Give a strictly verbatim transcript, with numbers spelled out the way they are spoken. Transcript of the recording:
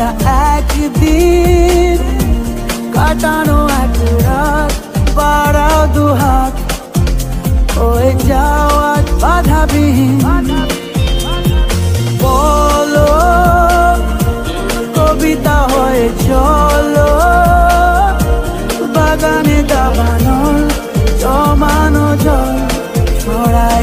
আমরা একদিন কাটানো এক রাত, বাড়াও দুহাত, ওই যাওয়ার বাধাবিহীন